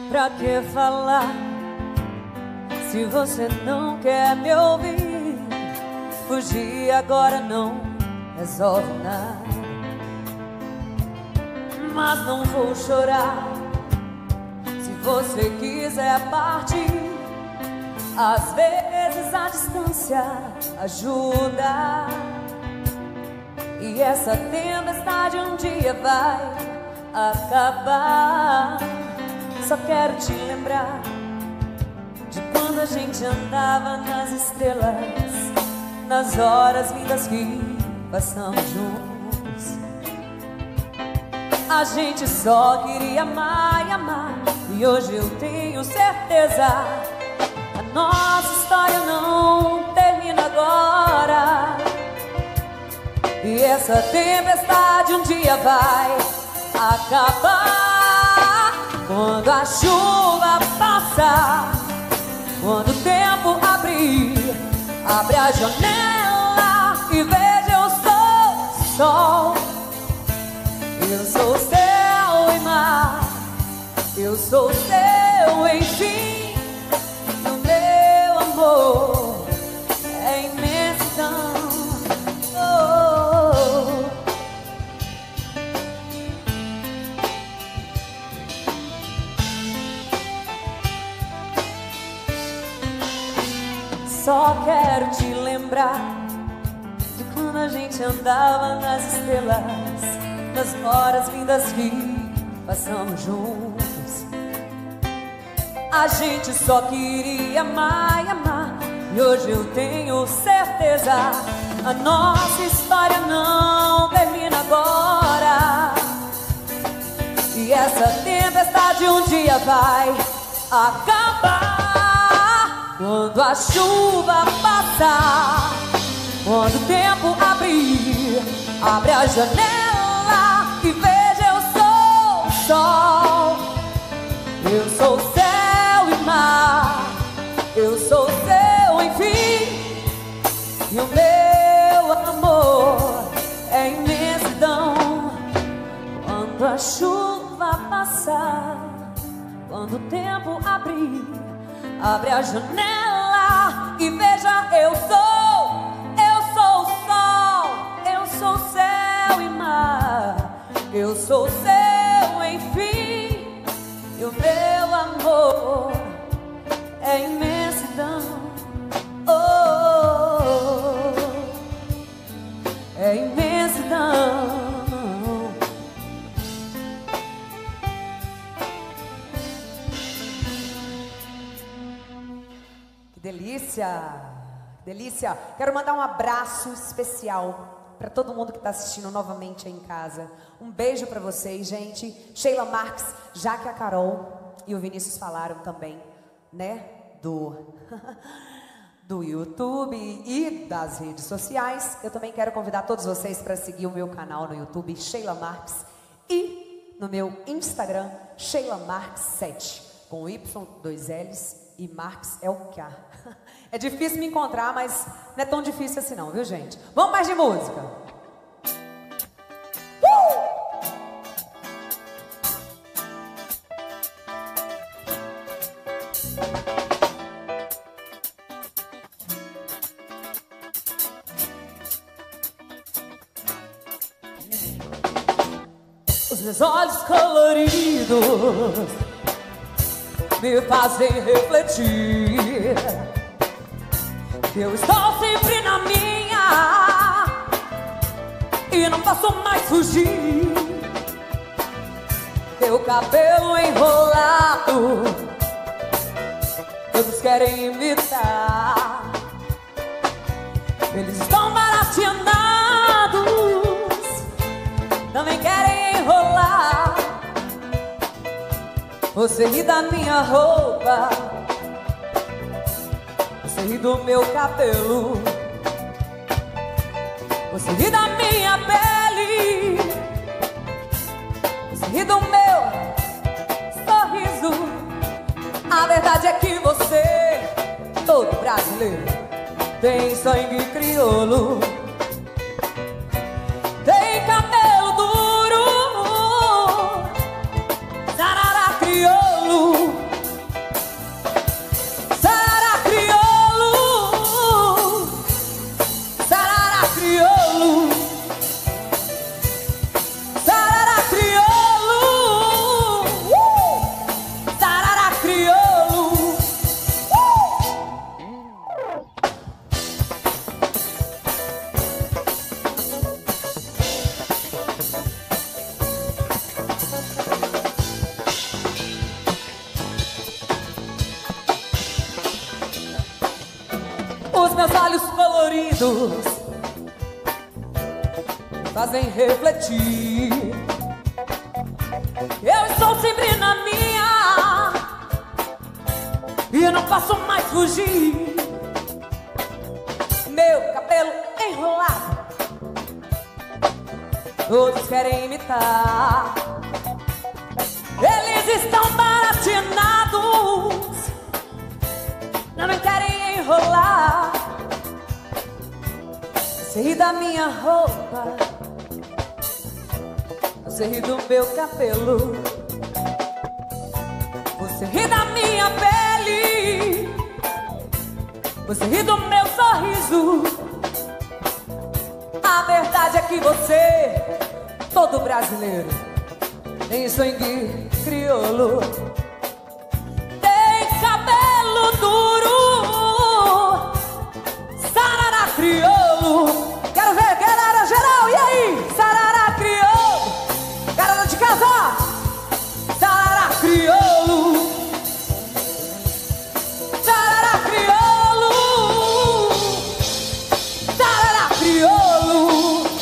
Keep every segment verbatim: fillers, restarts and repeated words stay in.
Pra que falar se você não quer me ouvir? Fugir agora não resolve nada. Mas não vou chorar se você quiser partir. Às vezes a distância ajuda, e essa tempestade um dia vai acabar. Só quero te lembrar de quando a gente andava nas estrelas, nas horas lindas que passamos juntos. A gente só queria amar e amar, e hoje eu tenho certeza a nossa história não termina agora. E essa tempestade um dia vai acabar. Quando a chuva passar, quando o tempo abrir, abre a janela e veja, eu sou sol. Eu sou céu e mar, eu sou seu enfim. O meu amor é imensidão. Oh. Só quero te lembrar de quando a gente andava nas estrelas, nas horas lindas que passamos juntos. A gente só queria amar e amar, e hoje eu tenho certeza a nossa história não termina agora. E essa tempestade um dia vai acabar. Quando a chuva passar, quando o tempo abrir, abre a janela e veja, eu sou sol. Eu sou céu e mar, eu sou seu enfim. E o meu amor é imensidão. Quando a chuva passar, quando o tempo abrir, abre a janela e veja, eu sou, eu sou o sol, eu sou céu e mar, eu sou seu enfim. E o meu amor é imensidão. Oh, é imensidão. Que delícia, que delícia. Quero mandar um abraço especial para todo mundo que está assistindo novamente aí em casa. Um beijo para vocês, gente. Sheila Marques, já que a Carol e o Vinícius falaram também, né, do, do YouTube e das redes sociais, eu também quero convidar todos vocês para seguir o meu canal no YouTube, Sheila Marques, e no meu Instagram, Sheila Marques sete, com Y, dois L's e Marques é o K. É difícil me encontrar, mas não é tão difícil assim não, viu, gente? Vamos mais de música. Uh! Os meus olhos coloridos me fazem refletir que eu estou sempre na minha e não posso mais fugir. Teu cabelo enrolado, todos querem imitar. Eles estão barateados, também querem enrolar. Você ri da minha roupa, você ri do meu cabelo, você ri da minha pele, você ri do meu sorriso. A verdade é que você, todo brasileiro, tem sangue crioulo, tem cabelo duro, sarará crioulo. coloridos me fazem refletir. Eu estou sempre na minha e não posso mais fugir. Meu cabelo enrolado, todos querem imitar. Eles estão baratinados, não me querem enrolar. Você ri da minha roupa, você ri do meu cabelo, você ri da minha pele, você ri do meu sorriso. A verdade é que você, todo brasileiro, tem sangue crioulo, tem cabelo duro, sarará crioulo. Quero ver, galera geral, e aí? Sarará crioulo, galera de casa, sarará crioulo, sarará crioulo, sarará crioulo.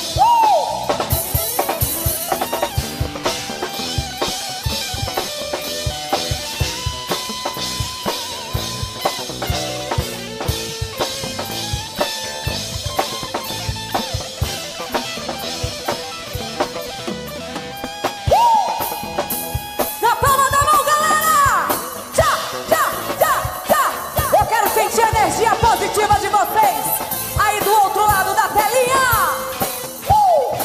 Positiva de vocês aí do outro lado da telinha. uh!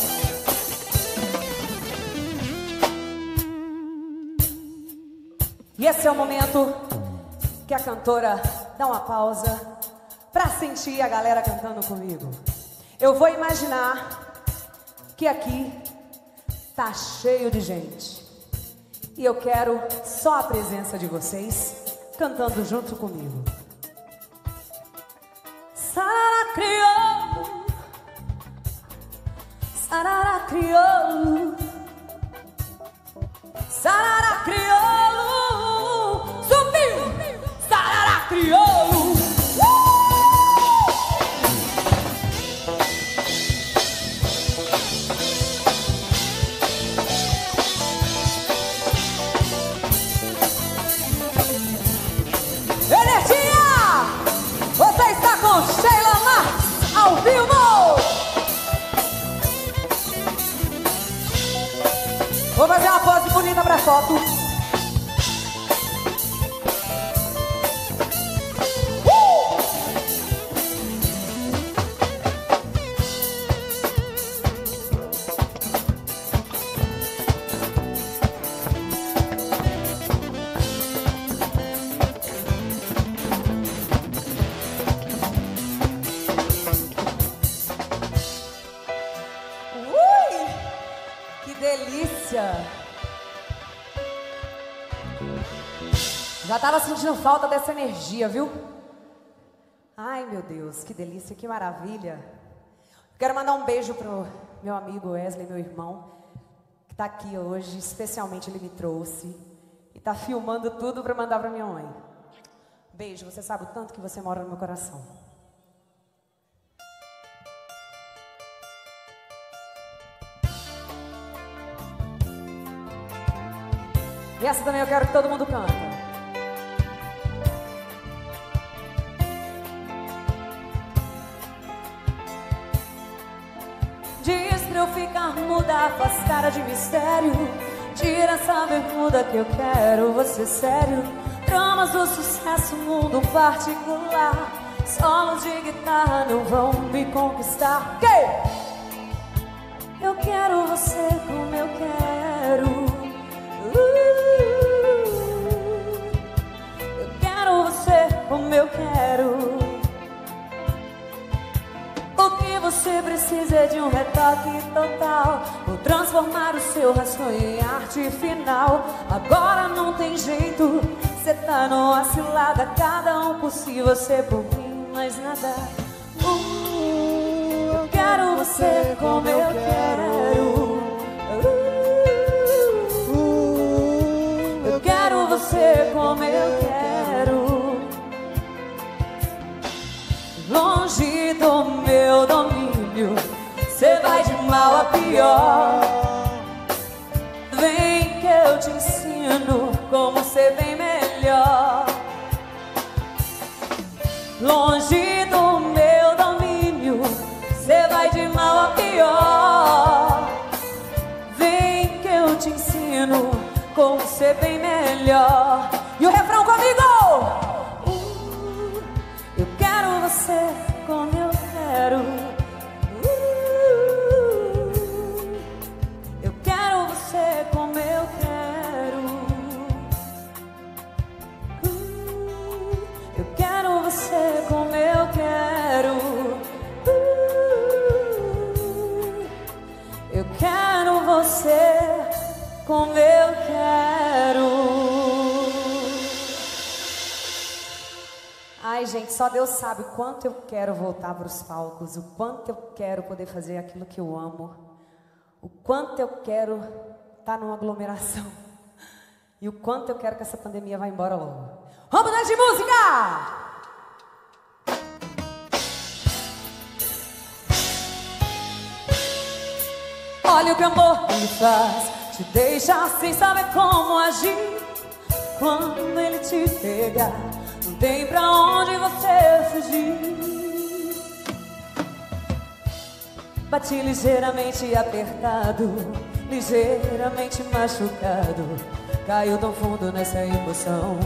E esse é o momento que a cantora dá uma pausa pra sentir a galera cantando comigo. Eu vou imaginar que aqui tá cheio de gente e eu quero só a presença de vocês cantando junto comigo. Sarará crioulo, sarará crioulo, sarará crioulo, subiu, sarará crioulo. Sheila Marques, ao vivo! Vou fazer uma pose bonita pra foto. Uh! Delícia! Já tava sentindo falta dessa energia, viu? Ai, meu Deus, que delícia, que maravilha! Quero mandar um beijo pro meu amigo Wesley, meu irmão, que tá aqui hoje, especialmente ele me trouxe e tá filmando tudo pra mandar pra minha mãe. Beijo, você sabe o tanto que você mora no meu coração. E essa também eu quero que todo mundo canta. Diz pra eu ficar muda, faz cara de mistério. Tira essa bermuda que eu quero você sério. Dramas do sucesso, mundo particular. Solos de guitarra não vão me conquistar. Que? Eu quero você como eu quero. Como eu quero. O que você precisa é de um retoque total. Vou transformar o seu rascunho em arte final. Agora não tem jeito, cê tá numa cilada. Cada um por si, você por mim, mais nada. uh, Eu quero você como eu quero. uh, Eu quero você como eu quero. Longe mal a pior. Vem que eu te ensino como ser bem melhor. Longe do meu domínio, cê vai de mal a pior. Vem que eu te ensino como ser bem melhor. E o refrão comigo! Uh, eu quero você como eu quero. Uh, eu quero você como eu quero. Uh, eu quero você como eu quero. Uh, eu quero você como eu quero. Ai, gente, só Deus sabe o quanto eu quero voltar para os palcos, o quanto eu quero poder fazer aquilo que eu amo, o quanto eu quero estar numa aglomeração e o quanto eu quero que essa pandemia vá embora logo. Vamos mudar de música! Olha o que o amor me faz, te deixa sem saber como agir. Quando ele te pega, não tem pra onde você fugir. Bati ligeiramente apertado, ligeiramente machucado. Caiu tão fundo nessa emoção.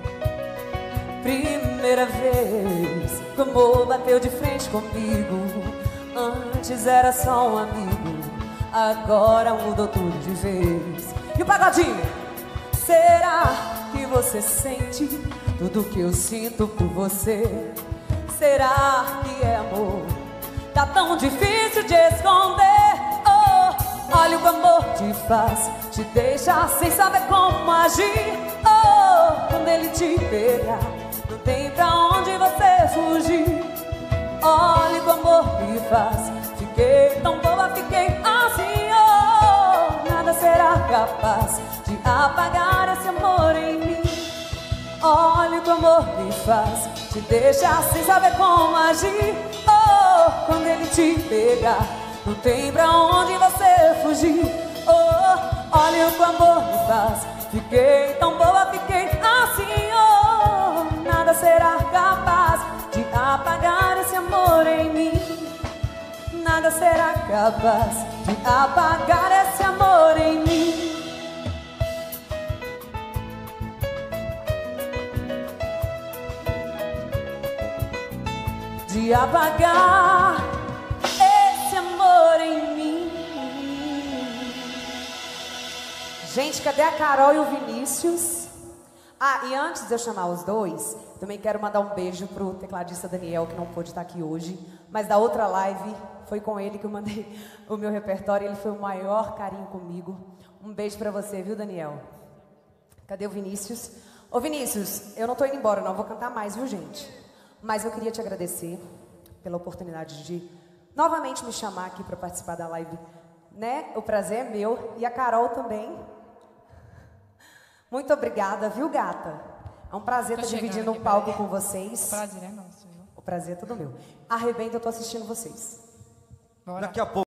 Primeira vez que o amor bateu de frente comigo. Antes era só um amigo, agora mudou tudo de vez. E o pagodinho? Será que você sente tudo que eu sinto por você? Será que é amor? Tá tão difícil de esconder. Oh, olha o que o amor te faz, te deixa sem saber como agir. Oh, quando ele te pega, não tem pra onde você fugir. Olha o que o amor me faz, fiquei tão boba, fiquei assim. Oh, nada será capaz de apagar esse amor em mim. Olha o que o amor me faz, te deixa sem saber como agir. Oh, quando ele te pega, não tem pra onde você fugir. Oh, olha o que o amor me faz, fiquei tão boa, fiquei assim. Oh, nada será capaz de apagar esse amor em mim. Nada será capaz de apagar esse amor em mim. De apagar esse amor em mim. Gente, cadê a Carol e o Vinícius? Ah, e antes de eu chamar os dois, também quero mandar um beijo pro tecladista Daniel, que não pôde estar aqui hoje, mas da outra live foi com ele que eu mandei o meu repertório. Ele foi o maior carinho comigo. Um beijo pra você, viu, Daniel? Cadê o Vinícius? Ô, Vinícius, eu não tô indo embora, não. Vou cantar mais, viu, gente? Mas eu queria te agradecer pela oportunidade de novamente me chamar aqui para participar da live, né? O prazer é meu e a Carol também. Muito obrigada, viu, gata? É um prazer estar dividindo um palco com vocês. O prazer é nosso, viu? O prazer é todo meu. Arrebenta, eu tô assistindo vocês. Bora. Daqui a pouco.